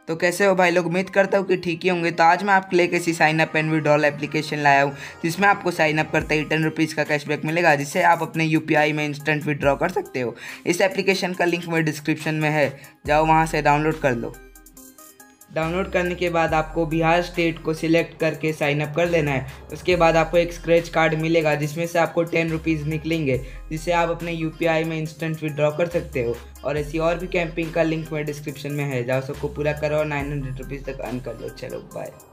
तो कैसे हो भाई लोग, उम्मीद करता हूँ कि ठीक ही होंगे। तो आज मैं आपके लिए कैसी sign up and withdrawal application लाया हूँ जिसमें आपको साइन अप करते ही 10 रुपीज़ का कैशबैक मिलेगा, जिससे आप अपने यूपीआई में इंस्टेंट विड्रॉ कर सकते हो। इस एप्लीकेशन का लिंक मेरे डिस्क्रिप्शन में है, जाओ वहाँ से डाउनलोड कर लो। डाउनलोड करने के बाद आपको बिहार स्टेट को सिलेक्ट करके साइन अप कर लेना है। उसके बाद आपको एक स्क्रैच कार्ड मिलेगा जिसमें से आपको 10 रुपीज़ निकलेंगे, जिससे आप अपने यूपीआई में इंस्टेंट विड्रॉ कर सकते हो। और ऐसी और भी कैंपिंग का लिंक मेरे डिस्क्रिप्शन में है, जाओ सबको पूरा करो और 900 रुपीज़ तक अर्न कर लो। चलो बाय।